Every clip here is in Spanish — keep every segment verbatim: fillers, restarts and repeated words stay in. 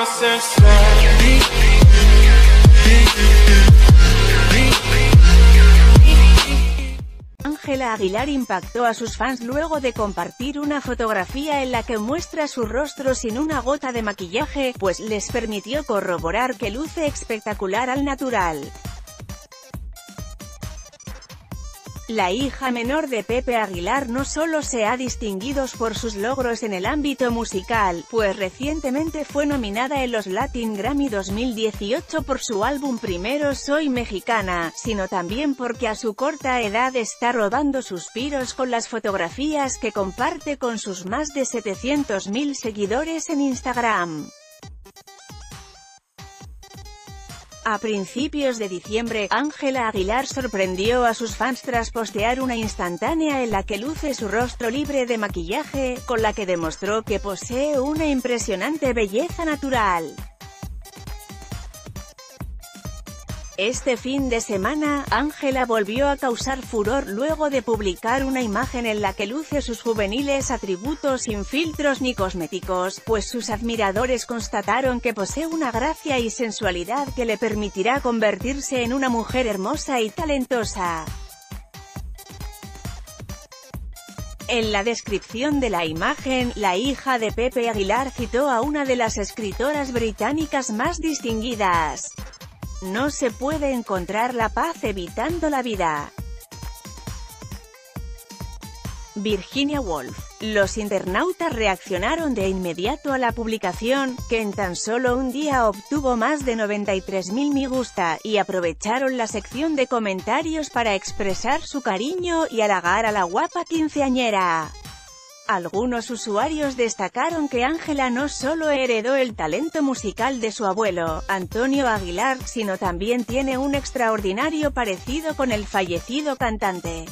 Ángela Aguilar impactó a sus fans luego de compartir una fotografía en la que muestra su rostro sin una gota de maquillaje, pues les permitió corroborar que luce espectacular al natural. La hija menor de Pepe Aguilar no solo se ha distinguido por sus logros en el ámbito musical, pues recientemente fue nominada en los Latin Grammy dos mil dieciocho por su álbum Primero Soy Mexicana, sino también porque a su corta edad está robando suspiros con las fotografías que comparte con sus más de setecientos mil seguidores en Instagram. A principios de diciembre, Ángela Aguilar sorprendió a sus fans tras postear una instantánea en la que luce su rostro libre de maquillaje, con la que demostró que posee una impresionante belleza natural. Este fin de semana, Ángela volvió a causar furor luego de publicar una imagen en la que luce sus juveniles atributos sin filtros ni cosméticos, pues sus admiradores constataron que posee una gracia y sensualidad que le permitirá convertirse en una mujer hermosa y talentosa. En la descripción de la imagen, la hija de Pepe Aguilar citó a una de las escritoras británicas más distinguidas. No se puede encontrar la paz evitando la vida. Virginia Woolf. Los internautas reaccionaron de inmediato a la publicación, que en tan solo un día obtuvo más de noventa y tres mil me gusta, y aprovecharon la sección de comentarios para expresar su cariño y halagar a la guapa quinceañera. Algunos usuarios destacaron que Ángela no solo heredó el talento musical de su abuelo, Antonio Aguilar, sino también tiene un extraordinario parecido con el fallecido cantante.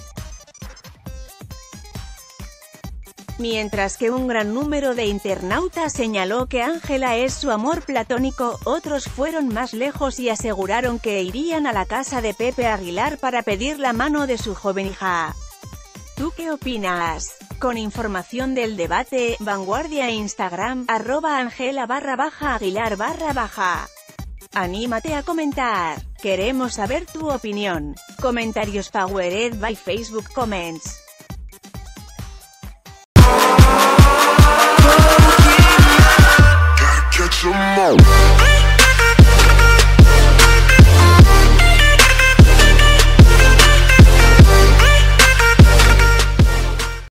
Mientras que un gran número de internautas señaló que Ángela es su amor platónico, otros fueron más lejos y aseguraron que irían a la casa de Pepe Aguilar para pedir la mano de su joven hija. ¿Tú qué opinas? Con información del debate, Vanguardia e Instagram, arroba Ángela barra baja Aguilar barra baja. Anímate a comentar. Queremos saber tu opinión. Comentarios powered by Facebook Comments.